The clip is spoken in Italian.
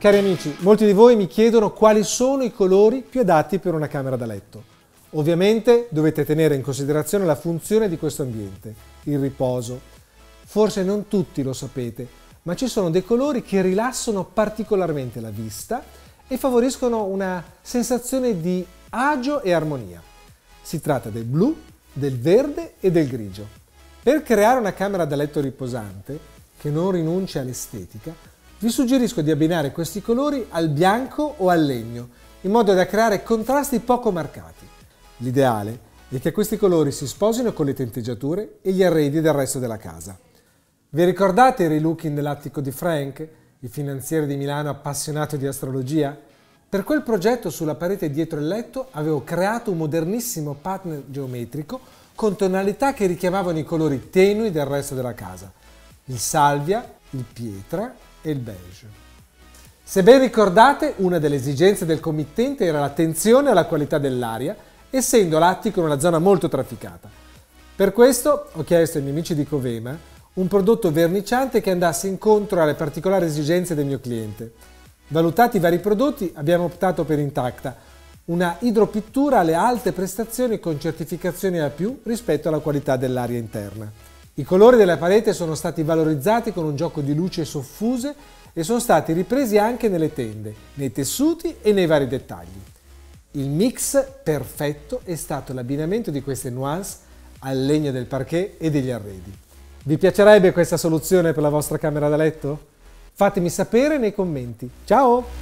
Cari amici, molti di voi mi chiedono quali sono i colori più adatti per una camera da letto. Ovviamente dovete tenere in considerazione la funzione di questo ambiente, il riposo. Forse non tutti lo sapete, ma ci sono dei colori che rilassano particolarmente la vista e favoriscono una sensazione di agio e armonia. Si tratta del blu, del verde e del grigio. Per creare una camera da letto riposante, che non rinunci all'estetica, vi suggerisco di abbinare questi colori al bianco o al legno, in modo da creare contrasti poco marcati. L'ideale è che questi colori si sposino con le tinteggiature e gli arredi del resto della casa. Vi ricordate il relooking dell'attico di Frank, il finanziere di Milano appassionato di astrologia? Per quel progetto sulla parete dietro il letto avevo creato un modernissimo pattern geometrico con tonalità che richiamavano i colori tenui del resto della casa: il salvia, il pietra e il beige. Se ben ricordate, una delle esigenze del committente era l'attenzione alla qualità dell'aria, essendo l'attico in una zona molto trafficata. Per questo ho chiesto ai miei amici di Covema un prodotto verniciante che andasse incontro alle particolari esigenze del mio cliente. Valutati i vari prodotti, abbiamo optato per Intacta, una idropittura alle alte prestazioni con certificazioni A+ rispetto alla qualità dell'aria interna. I colori della parete sono stati valorizzati con un gioco di luci soffuse e sono stati ripresi anche nelle tende, nei tessuti e nei vari dettagli. Il mix perfetto è stato l'abbinamento di queste nuance al legno del parquet e degli arredi. Vi piacerebbe questa soluzione per la vostra camera da letto? Fatemi sapere nei commenti. Ciao!